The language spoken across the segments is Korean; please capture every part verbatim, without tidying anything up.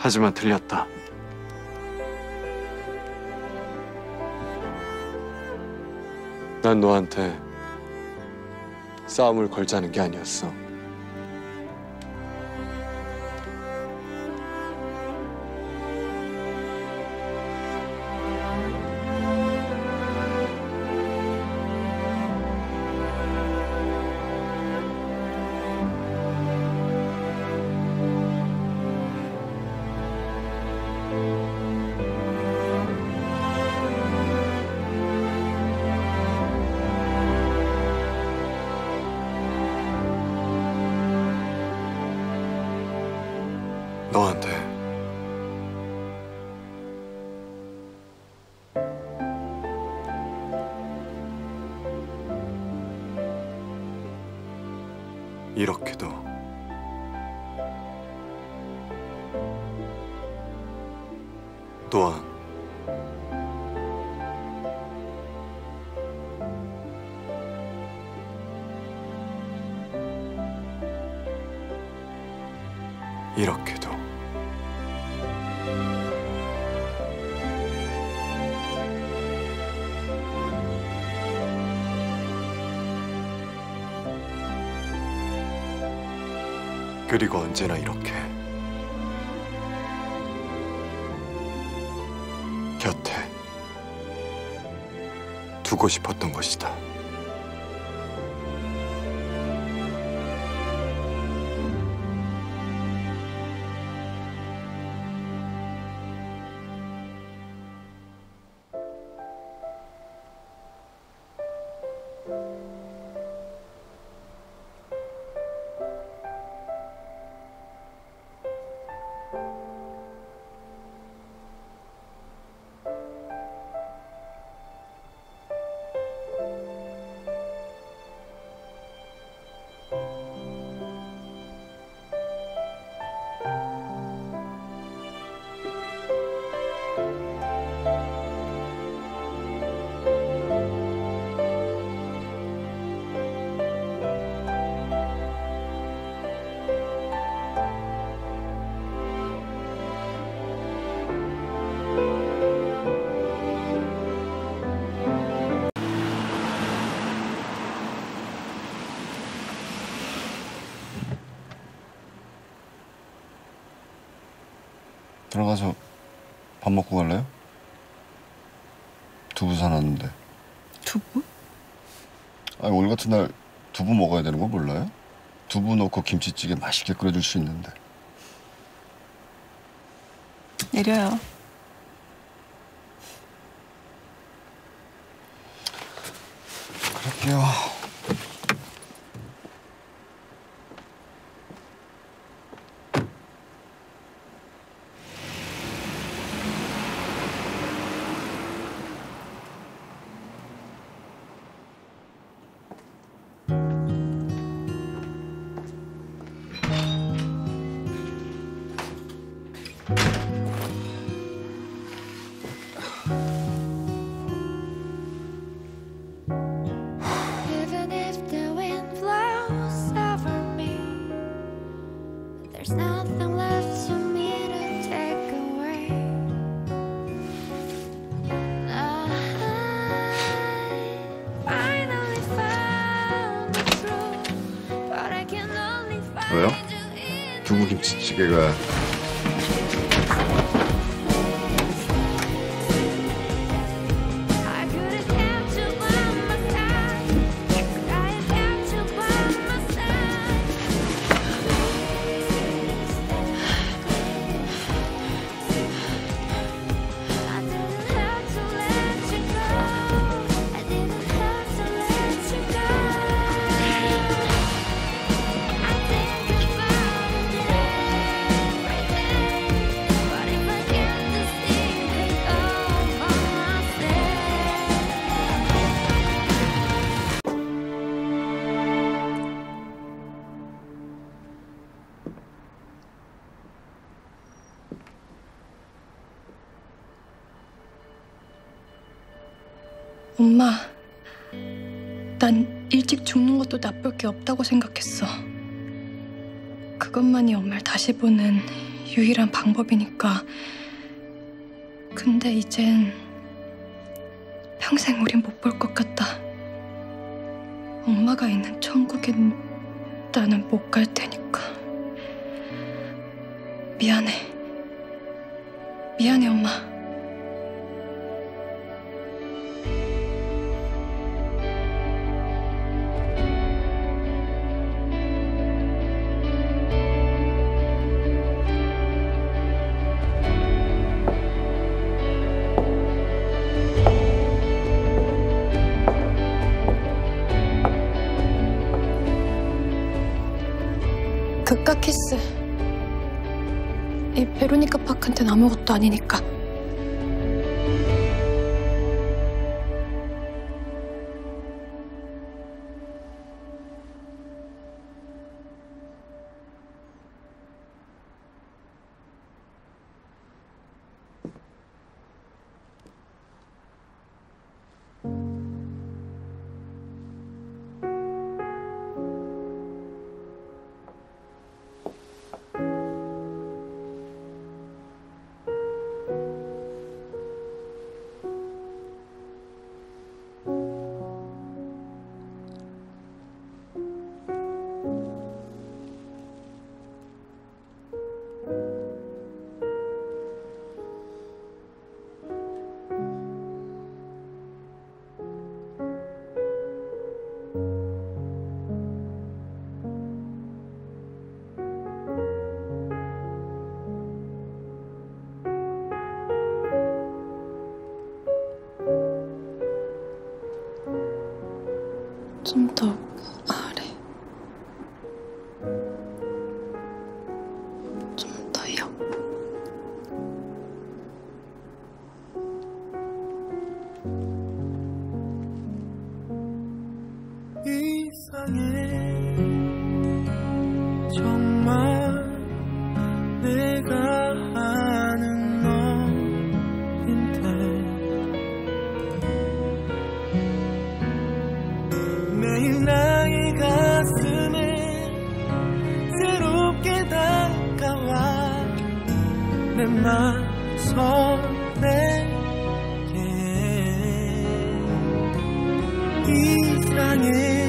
하지만 틀렸다. 난 너한테 싸움을 걸자는 게 아니었어. 너한테 이렇게도 또한 이렇게도 그리고 언제나 이렇게 곁에 두고 싶었던 것이다. 들어가서 밥 먹고 갈래요? 두부 사놨는데. 두부? 아니, 오늘 같은 날 두부 먹어야 되는 거 몰라요? 두부 넣고 김치찌개 맛있게 끓여줄 수 있는데. 내려요. 그럴게요. There's nothing left for me to take away. I finally found the truth, but I can only find 왜요? you in 두부 김치찌개가 I could've kept you by my side. Could I have kept you by my side? I didn't have to let you go. I didn't have to let you go. I think about it every day, but if I get this thing all by myself. 엄마, 난 일찍 죽는 것도 나쁠 게 없다고 생각했어. 그것만이 엄마를 다시 보는 유일한 방법이니까. 근데 이젠 평생 우린 못 볼 것 같다. 엄마가 있는 천국엔 나는 못 갈 테니까. 미안해. 미안해, 엄마. 극과 키스. 이 베로니카 파크한텐 아무것도 아니니까. 좀 더 아래. 좀 더 옆. 이상해 정말 내가 아는 너인데 매일 나의 가슴에 새롭게 다가와 내 맘 설레게 이상해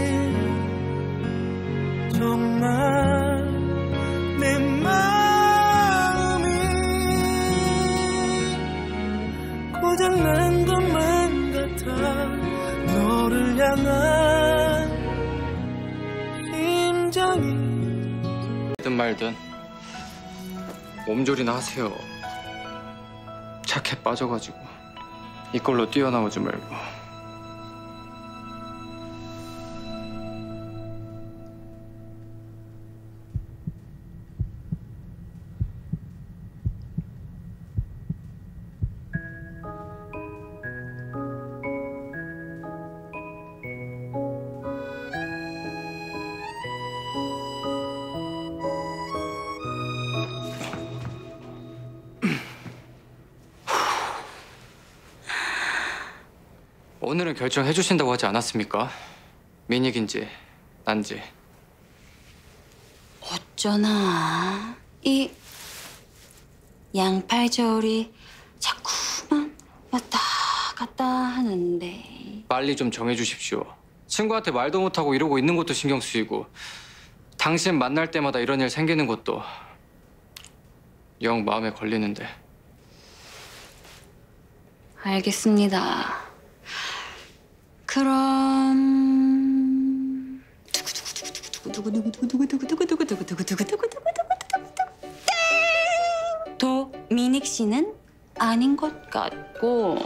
정말 내 마음이 고장난 것만 같아 너를 향한 심장이 든 말든 몸조리나 하세요. 착해 빠져가지고 이걸로 뛰어나오지 말고. 오늘은 결정해 주신다고 하지 않았습니까? 민익인지 난지. 어쩌나 이 양팔 저울이 자꾸만 왔다 갔다 하는데. 빨리 좀 정해 주십시오. 친구한테 말도 못하고 이러고 있는 것도 신경 쓰이고 당신 만날 때마다 이런 일 생기는 것도 영 마음에 걸리는데. 알겠습니다. 그럼 도미닉 씨는 아닌 것 같고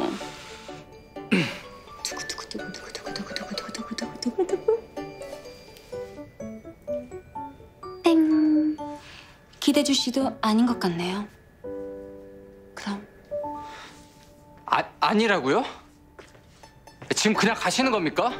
땡 기대주 씨도 아닌 것 같네요. 그럼 아, 아니라고요? 지금 그냥 가시는 겁니까?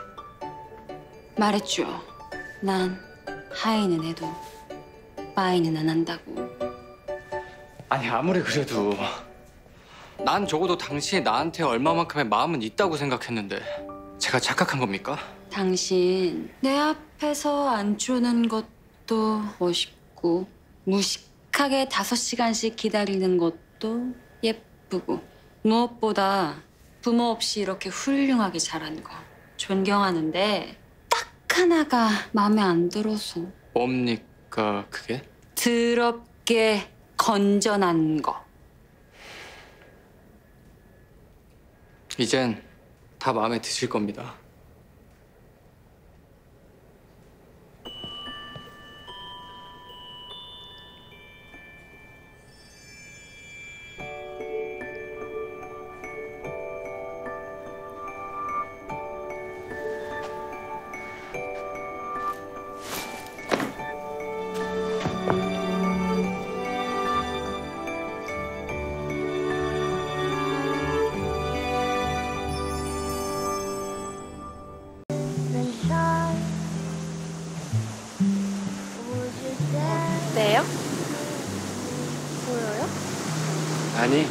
말했죠. 난 하이는 해도 빠이는 안 한다고. 아니 아무리 그래도 난 적어도 당신이 나한테 얼마만큼의 마음은 있다고 생각했는데 제가 착각한 겁니까? 당신 내 앞에서 안 쪼는 것도 멋있고 무식한 씩씩하게 다섯 시간씩 기다리는 것도 예쁘고 무엇보다 부모 없이 이렇게 훌륭하게 자란 거 존경하는데 딱 하나가 마음에 안 들어서. 뭡니까 그게? 더럽게 건전한 거. 이젠 다 마음에 드실 겁니다. 어때요? 보여요? 아니,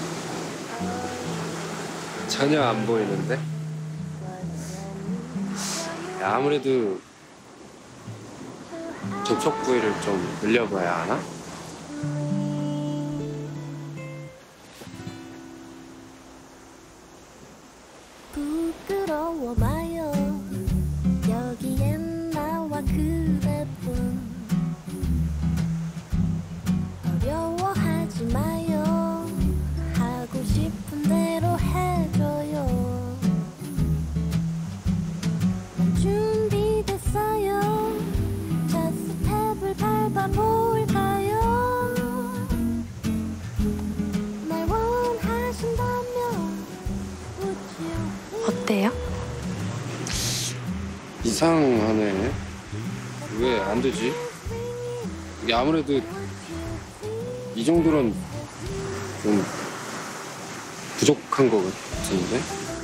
전혀 안 보이는데. 야, 아무래도 접촉 부위를 좀 늘려봐야 하나? 부끄러워 마요. 여기엔 나와 그대뿐. 어려워하지 마요. 하고 싶은 대로 해줘요. 난 준비됐어요. 첫 스텝을 밟아볼까요? 날 원하신다면 어때요? 이상하네. 왜 안 되지? 이게 아무래도 이 정도는 좀 부족한 것 같은데?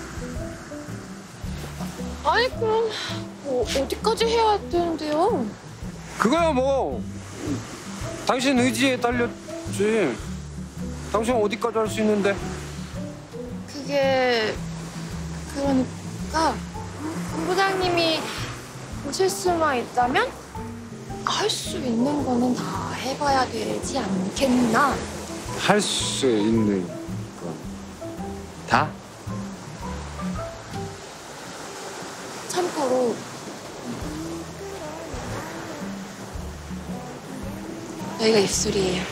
아니 그럼 뭐 어디까지 해야 되는데요? 그거야 뭐 당신 의지에 달렸지. 당신 어디까지 할 수 있는데? 그게 그러니까 본부장님이 보실 수만 있다면 할 수 있는 거는 다 해봐야 되지 않겠나? 할 수 있는 건 다? 참고로 여기가 입술이에요.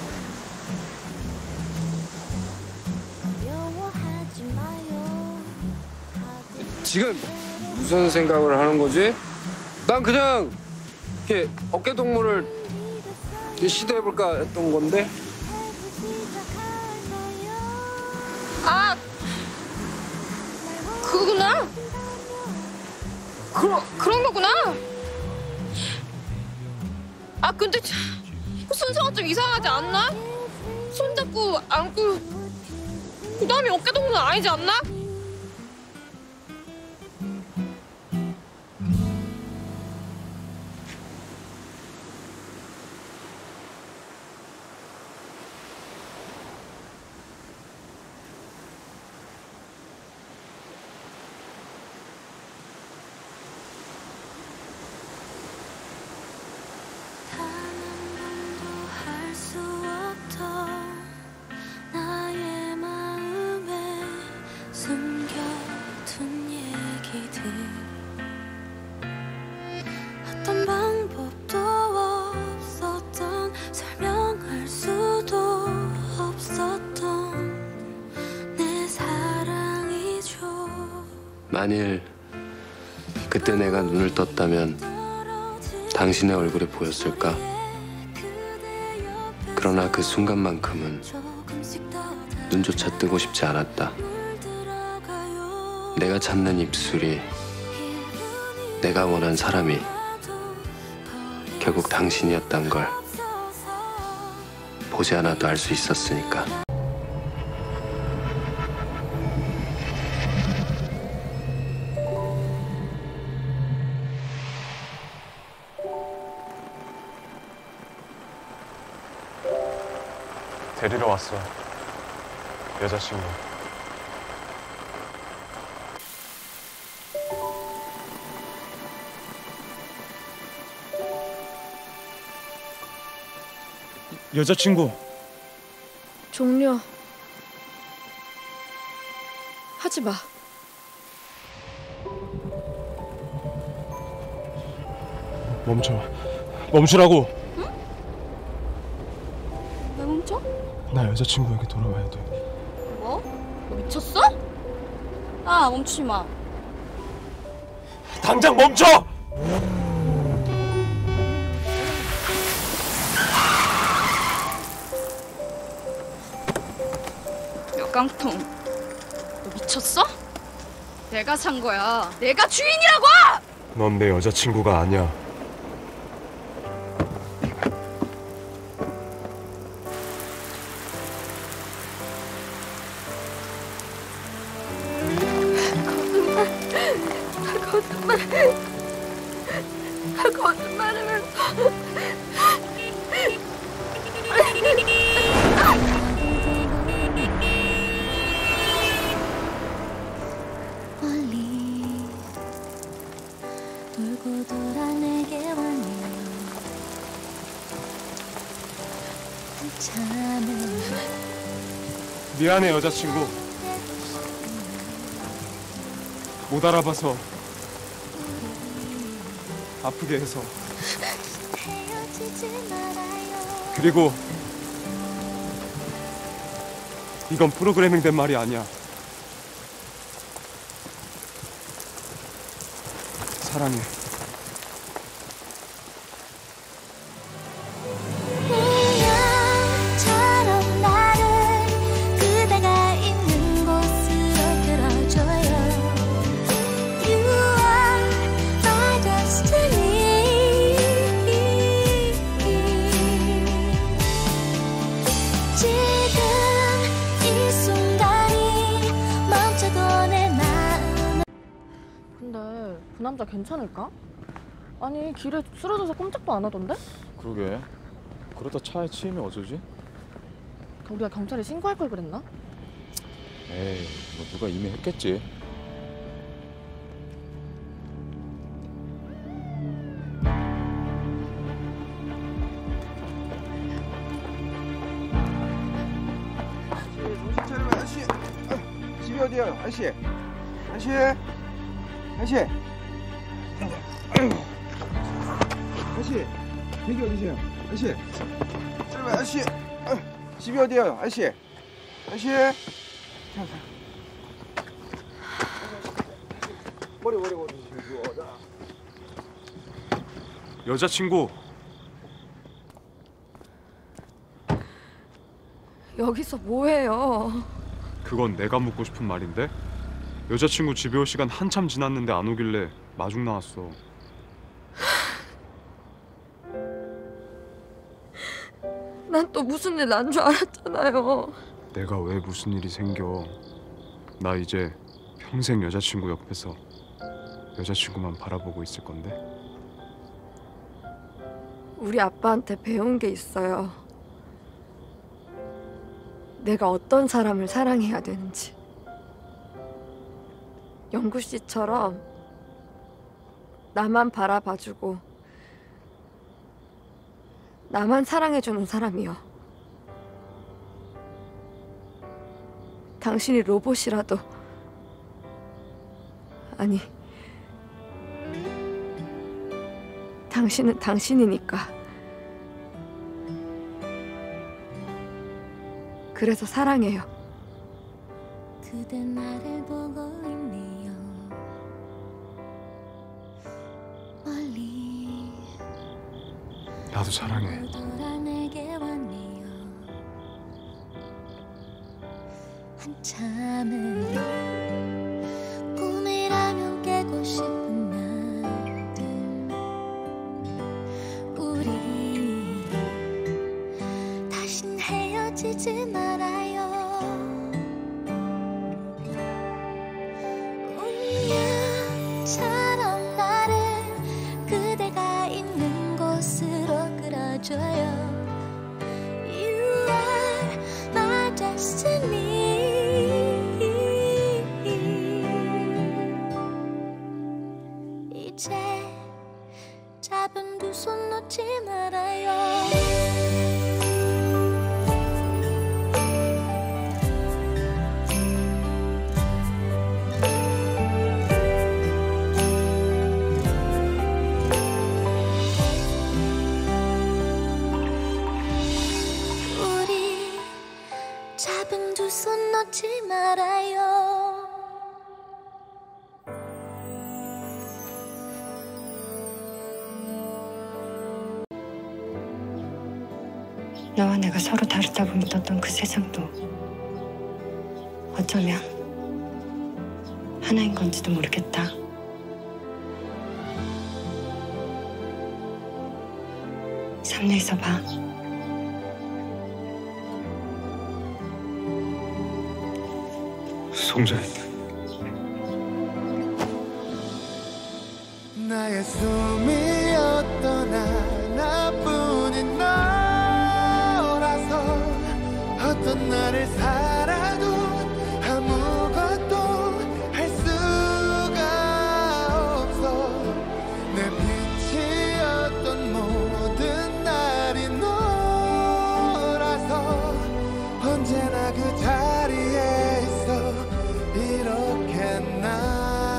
어려워하지 마요. 지금 무슨 생각을 하는 거지? 난 그냥 이렇게 어깨 동무를 시도해볼까 했던 건데. 아 그거구나. 그러, 그런 거구나. 아 근데 참, 순서가 좀 이상하지 않나? 손잡고 안고 그 다음에 어깨 동무는 아니지 않나? 할 수 없던 나의 마음에 숨겨둔 얘기들. 어떤 방법도 없었던, 설명할 수도 없었던 내 사랑이죠. 만일 그때 내가 눈을 떴다면 당신의 얼굴이 보였을까? 그러나 그 순간만큼은 눈조차 뜨고 싶지 않았다. 내가 찾는 입술이, 내가 원한 사람이 결국 당신이었단 걸 보지 않아도 알 수 있었으니까. 데리러 왔어. 여자친구. 여자친구. 종료. 하지 마. 멈춰. 멈추라고. 왜 멈춰? 나 여자친구에게 돌아와야 돼. 뭐? 너 미쳤어? 아, 멈추지 마. 당장 멈춰! 야, 깡통. 너 미쳤어? 내가 산 거야. 내가 주인이라고! 넌 내 여자친구가 아니야. 거짓말. 거짓말을. 멀리 돌고 돌아 내게 왔네요. 한참을 미안해 여자친구. 못 알아봐서 아프게 해서. 헤어지지 말아요. 그리고 이건 프로그래밍 된 말이 아니야. 사랑해. 우연처럼 나를 그대가 있는 곳으로 끌어줘요. You are my destiny. 지금 이 순간이 멈춰도 내 마음. 근데 그 남자 괜찮을까? 아니 길에 쓰러져서 꼼짝도 안 하던데? 그러게. 그러다 차에 치이면 어쩌지? 우리가 경찰에 신고할 걸 그랬나? 에이, 뭐 누가 이미 했겠지. 정신 차리면 아저씨. 집이 어디야, 아저씨? 아저씨, 아저씨. 아저씨, 여기 어디세요, 아저씨? 차리면 아저씨. 집이 어디야, 아저씨? 아저씨. 머리 머리 머리. 여자친구. 여기서 뭐해요? 그건 내가 묻고 싶은 말인데? 여자친구 집에 올 시간 한참 지났는데 안 오길래 마중 나왔어. 난 또 무슨 일 난 줄 알았잖아요. 내가 왜 무슨 일이 생겨. 나 이제 평생 여자친구 옆에서 여자친구만 바라보고 있을 건데. 우리 아빠한테 배운 게 있어요. 내가 어떤 사람을 사랑해야 되는지. 영구 씨처럼 나만 바라봐주고 나만 사랑해주는 사람이요. 당신이 로봇이라도 아니 당신은 당신이니까. 그래서 사랑해요. 그대 나를 보고 있네요. 멀리 나도 사랑해. 돌아 내게 왔네요. 한참을 꿈이라면 깨고 싶은 날들. 우리 다신 헤어지지 말아요. 운명처럼 나를 그대가 있는 곳으로 끌어줘요. You are my destiny. 이제 잡은 두 손 놓지 말아요. 손 놓지 말아요. 너와 내가 서로 다르다고 믿었던 그 세상도 어쩌면 하나인 건지도 모르겠다. 삼루에서 봐. 송자인. 나의 숨이었던 하나뿐인 너라서 어떤 나를 살아도 아무것도 할 수가 없어. 내 빛이었던 모든 날이 너라서 언제나 그 자리에 있어. 이렇게 난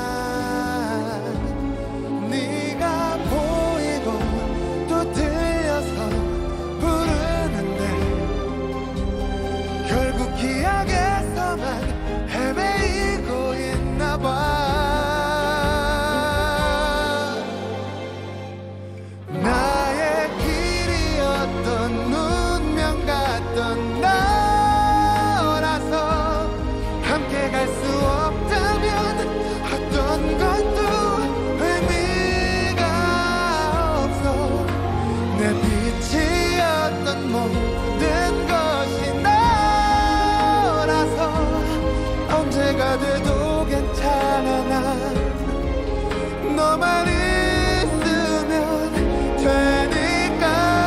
네가 보이고 또 들려서 부르는데 결국 기억에서만 헤매이고 있나 봐. 나의 길이었던 운명 같던 너라서 함께 갈 수 없다면 어떤 것도 의미가 없어. 내 빛이었던 모든 것이 너라서 언제가 돼도 괜찮아. 난 너만 있으면 되니까.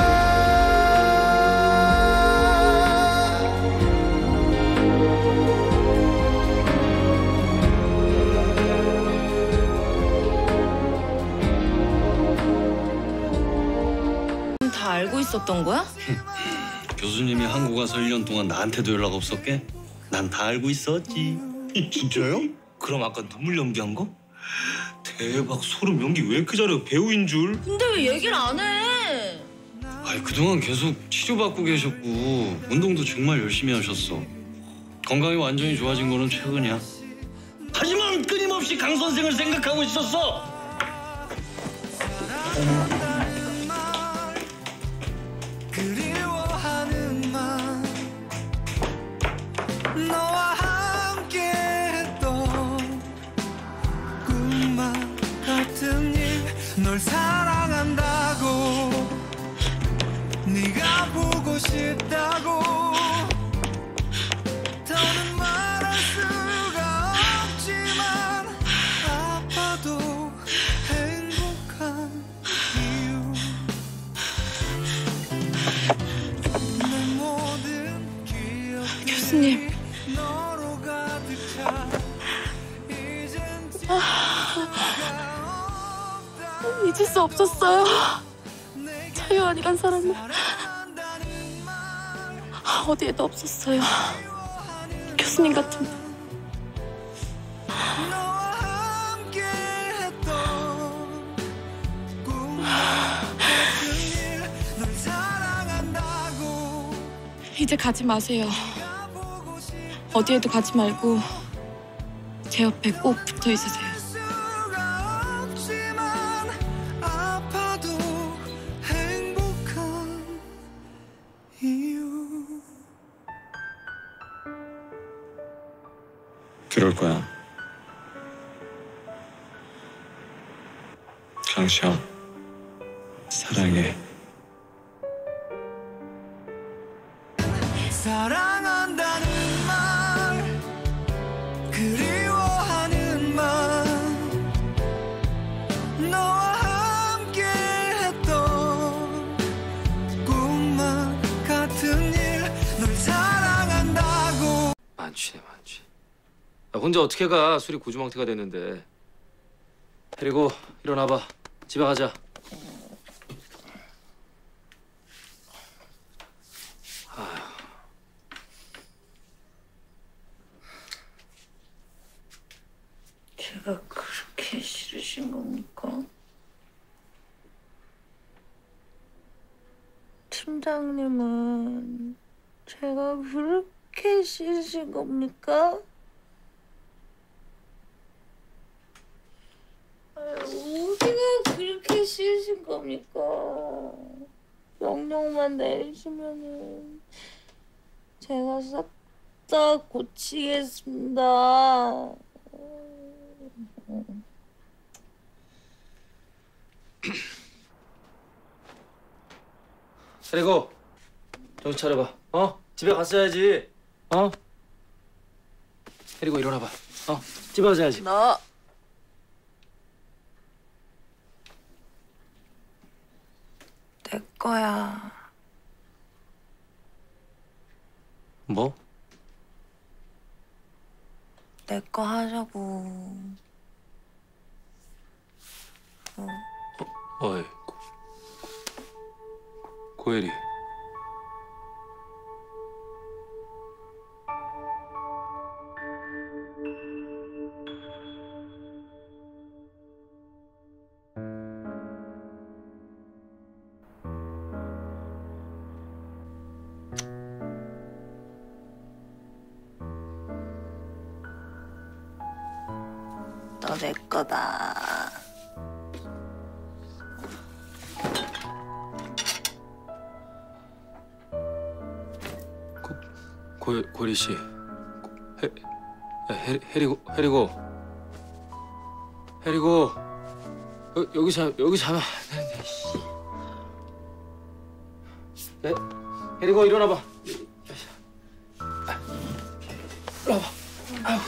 다 알고 있었던 거야? 교수님이 한국 와서 일 년 동안 나한테도 연락 없었게? 난 다 알고 있었지. 진짜요? 그럼 아까 눈물 연기한 거? 대박, 소름. 연기 왜 이렇게 잘해요? 배우인 줄. 근데 왜 얘기를 안 해? 아이, 그동안 계속 치료받고 계셨고 운동도 정말 열심히 하셨어. 건강이 완전히 좋아진 거는 최근이야. 하지만 끊임없이 강 선생을 생각하고 있었어. 그리워하는 맘 너와 함께 했던 꿈만 같은 일 널 사랑한다고 네가 보고 싶다고 더는 말할 수가 없지만 아파도 행복한 이유 교수님. 아, 잊을 수 없었어요. 차유한이란 사람은 어디에도 없었어요. 교수님 같은 분. 이제 가지 마세요. 어디에도 가지 말고 제 옆에 꼭 붙어 있으세요. 그럴 거야. 강시영, 사랑해. 사랑한다는 말 그리워하는 맘 너와 함께 했던 꿈만 같은 일 널 사랑한다고. 만취네 만취. 야, 혼자 어떻게 가? 술이 고주망태가 됐는데. 그리고 일어나봐. 집에 가자. 제가 그렇게 싫으신 겁니까? 팀장님은 제가 그렇게 그렇게 싫으신 겁니까? 아유, 어디가 그렇게 싫으신 겁니까? 명령만 내리시면은 제가 싹 다 고치겠습니다. 그리고 정신 차려봐. 어? 집에 갔어야지. 어? 그리고 일어나봐. 어? 집에 가야지. 너 내 거야. 뭐? 내 거 하자고. 어. 어이, 고, 고혜리. 너 내 거다. 고, 고리 씨. 해, 해, 해리고, 해리고. 해리고. 여, 여기 자, 여기 자면 안 되는데, 씨. 해, 해리고 일어나봐. 일어나봐. 아유.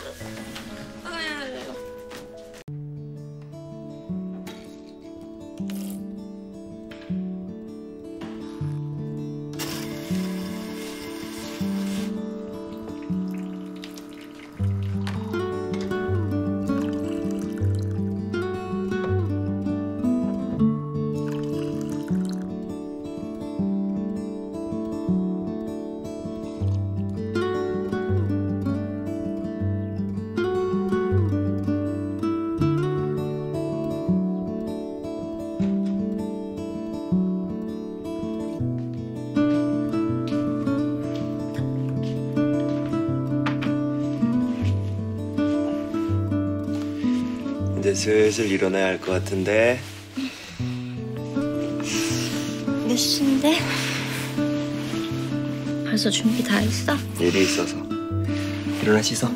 이제 슬슬 일어나야 할 것 같은데. 몇 시인데? 벌써 준비 다 했어? 일이 있어서. 일어나 씻어.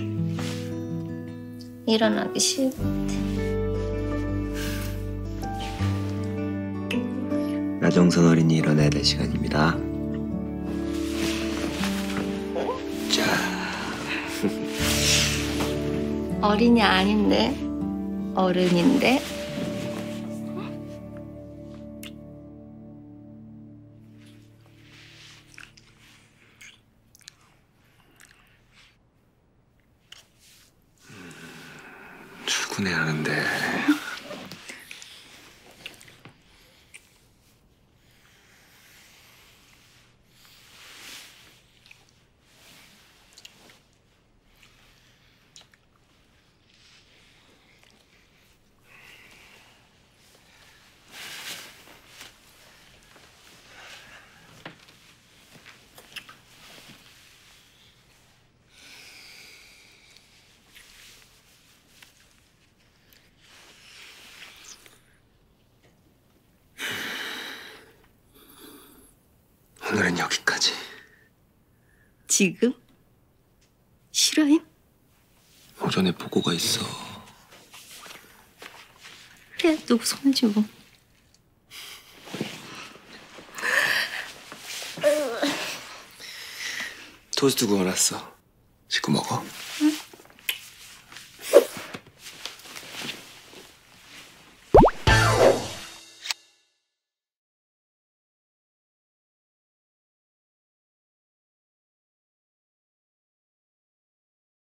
일어나기 싫어. 나정선 어린이 일어나야 될 시간입니다. 어린이 아닌데 어른인데. 출근해야 하는데. 오늘은 여기까지. 지금? 실화임? 오전에 보고가 있어. 그래, 너 우선이지 뭐. 토스트 구워놨어. 지금 먹어.